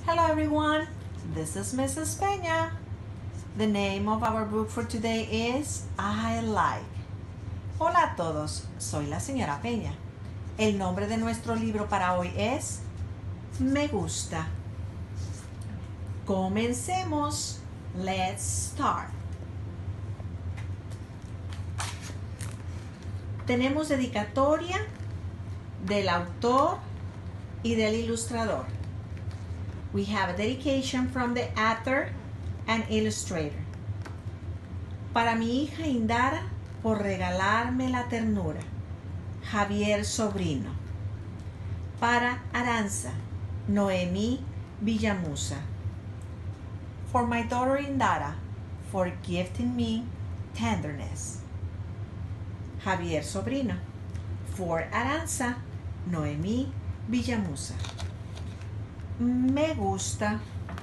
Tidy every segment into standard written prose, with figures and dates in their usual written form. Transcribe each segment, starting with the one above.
Hello everyone, this is Mrs. Peña. The name of our book for today is I Like. Hola a todos, soy la señora Peña. El nombre de nuestro libro para hoy es Me Gusta. Comencemos. Let's start. Tenemos dedicatoria del autor y del ilustrador. We have a dedication from the author and illustrator. Para mi hija Indara, por regalarme la ternura. Javier Sobrino. Para Aranza, Noemí Villamusa. For my daughter Indara, for gifting me tenderness. Javier Sobrino. For Aranza, Noemí Villamusa. Me gusta.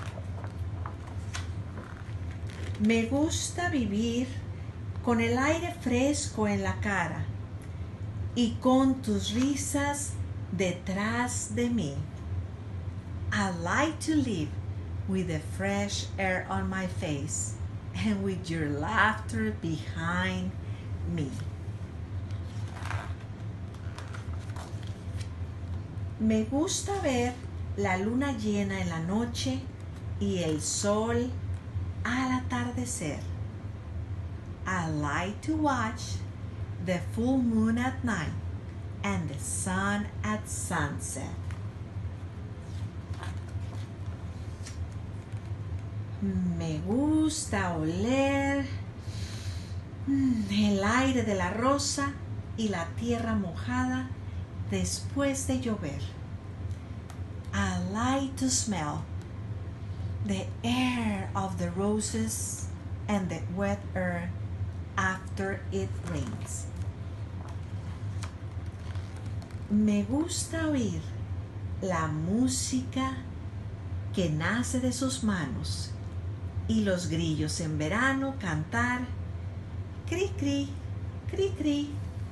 Me gusta vivir con el aire fresco en la cara y con tus risas detrás de mí. I like to live with the fresh air on my face and with your laughter behind me. Me gusta ver la luna llena en la noche y el sol al atardecer. I like to watch the full moon at night and the sun at sunset. Me gusta oler el aire de la rosa y la tierra mojada después de llover. I like to smell the air of the roses and the wet earth after it rains. Me gusta oír la música que nace de sus manos y los grillos en verano cantar cri cri, cri cri.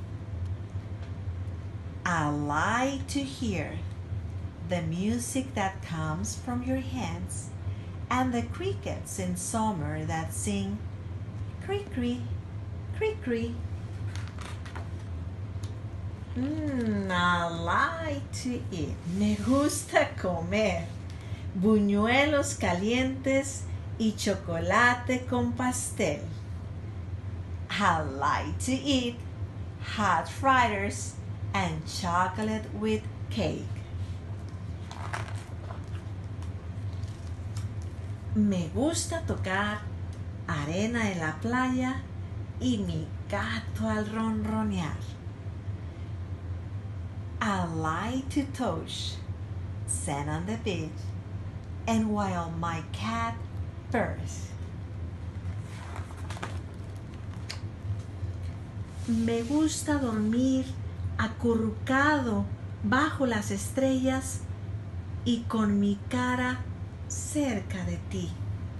I like to hear the music that comes from your hands and the crickets in summer that sing cri cri, cri cri. I like to eat. Me gusta comer buñuelos calientes y chocolate con pastel. I like to eat hot fritters and chocolate with cake. Me gusta tocar arena en la playa y mi gato al ronronear. I like to touch sand on the beach and while my cat purrs. Me gusta dormir acurrucado bajo las estrellas y con mi cara cerca de ti.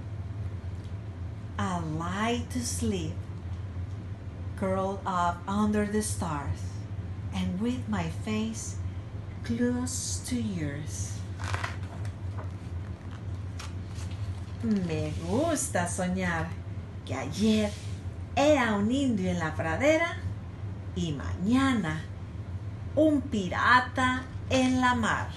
I like to sleep curled up under the stars and with my face close to yours. Me gusta soñar que ayer era un indio en la pradera y mañana un pirata en la mar.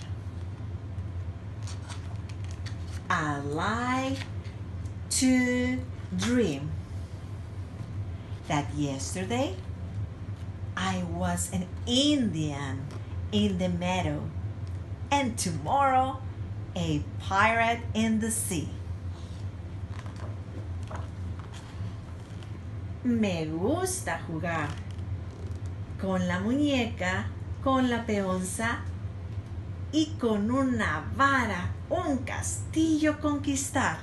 I like to dream that yesterday I was an Indian in the meadow and tomorrow a pirate in the sea. Me gusta jugar con la muñeca, con la peonza y con una vara, un castillo conquistar.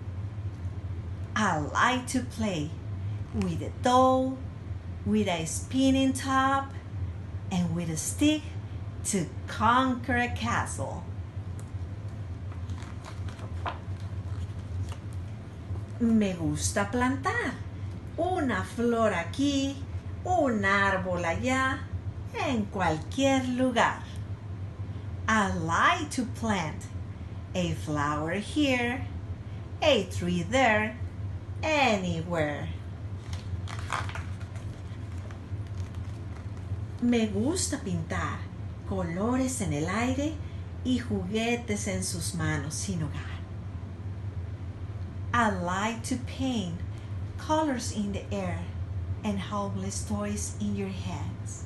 I like to play with a doll, with a spinning top, and with a stick to conquer a castle. Me gusta plantar una flor aquí, un árbol allá, en cualquier lugar. I like to plant A flower here, a tree there, anywhere. Me gusta pintar colores en el aire y juguetes en sus manos sin hogar. I like to paint colors in the air and helpless toys in your hands.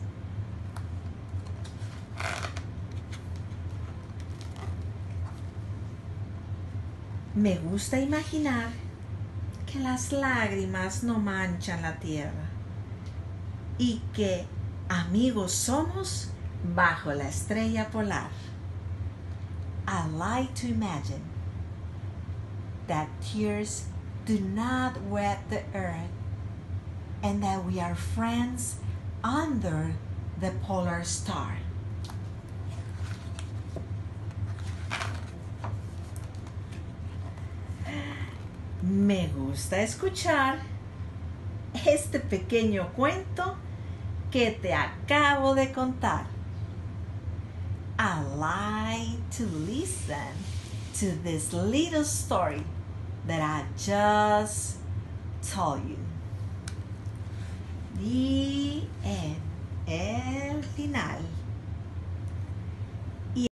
Me gusta imaginar que las lágrimas no manchan la tierra y que amigos somos bajo la estrella polar. I like to imagine that tears do not wet the earth and that we are friends under the polar star. Me gusta escuchar este pequeño cuento que te acabo de contar. I like to listen to this little story that I just told you. The end. El final.